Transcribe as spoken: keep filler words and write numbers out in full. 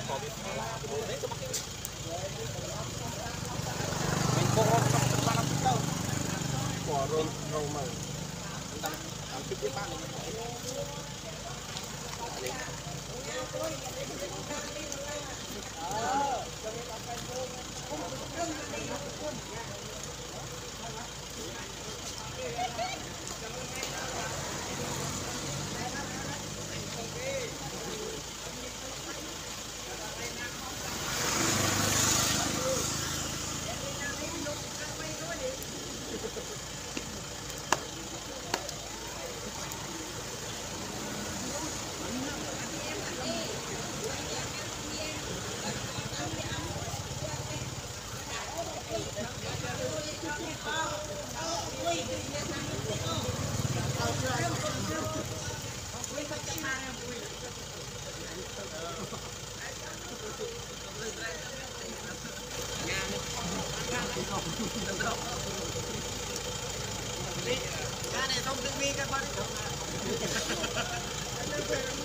cô không không ba năm đâu của rồi rồi mà tăng tăng tiếp tiếp ba này cái này không tự mi các bạn